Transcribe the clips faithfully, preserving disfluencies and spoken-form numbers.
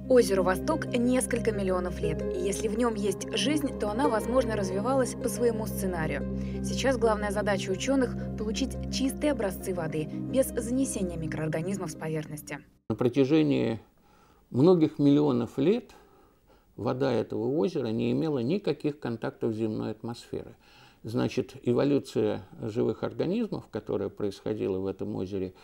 Озеру Восток несколько миллионов лет, и если в нем есть жизнь, то она, возможно, развивалась по своему сценарию. Сейчас главная задача ученых – получить чистые образцы воды, без занесения микроорганизмов с поверхности. На протяжении многих миллионов лет вода этого озера не имела никаких контактов с земной атмосферой. Значит, эволюция живых организмов, которая происходила в этом озере,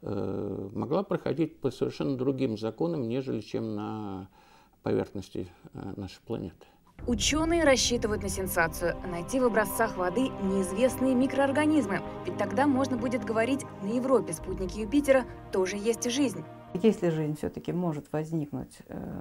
могла проходить по совершенно другим законам, нежели чем на поверхности нашей планеты. Ученые рассчитывают на сенсацию – найти в образцах воды неизвестные микроорганизмы. Ведь тогда можно будет говорить, на Европе спутнике Юпитера тоже есть жизнь. Если жизнь все-таки может возникнуть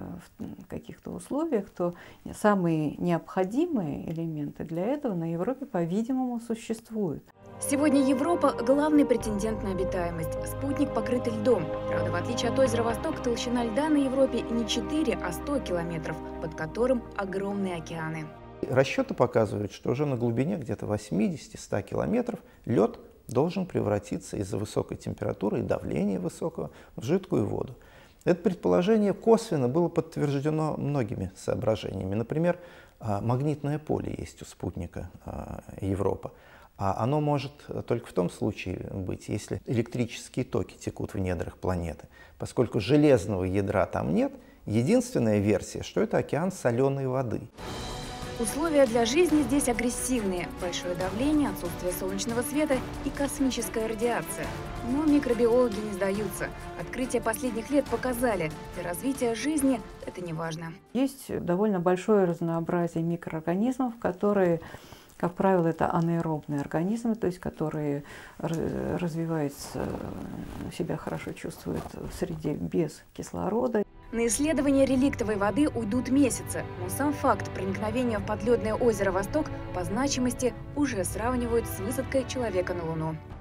в каких-то условиях, то самые необходимые элементы для этого на Европе, по-видимому, существуют. Сегодня Европа – главный претендент на обитаемость. Спутник покрыт льдом. Правда, в отличие от озера Восток, толщина льда на Европе не четыре, а сто километров, под которым огромные океаны. Расчеты показывают, что уже на глубине где-то восьмидесяти-ста километров лед должен превратиться из-за высокой температуры и давления высокого в жидкую воду. Это предположение косвенно было подтверждено многими соображениями. Например, магнитное поле есть у спутника Европа. А оно может только в том случае быть, если электрические токи текут в недрах планеты. Поскольку железного ядра там нет, единственная версия, что это океан соленой воды. Условия для жизни здесь агрессивные. Большое давление, отсутствие солнечного света и космическая радиация. Но микробиологи не сдаются. Открытия последних лет показали, для развития жизни это не важно. Есть довольно большое разнообразие микроорганизмов, которые, как правило, это анаэробные организмы, то есть которые развиваются, себя хорошо чувствуют в среде без кислорода. На исследование реликтовой воды уйдут месяцы, но сам факт проникновения в подледное озеро Восток по значимости уже сравнивают с высадкой человека на Луну.